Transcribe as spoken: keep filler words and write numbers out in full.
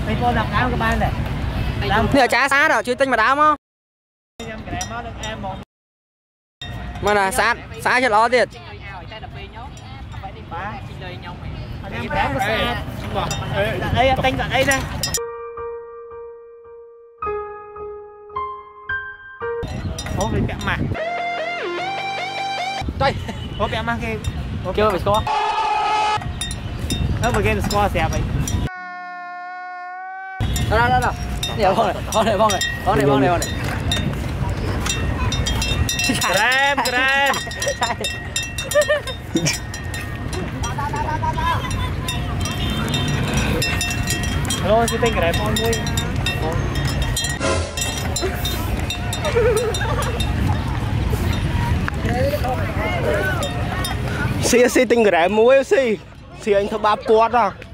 mấy con đặt áo các bạn này nè trả xá rồi chưa tinh mà đám không mà là xá xá cho nó tiền đây tinh ở đây đây ố bị bẹo mặt đây ố bẹo mặt kia chưa phải score nó vừa game score xẹp vậy đó đó đó nhiều con này con này con này con này con này con này keren keren Hello, si tinh keren con vui si si tinh keren muối si si anh thợ ba quạt à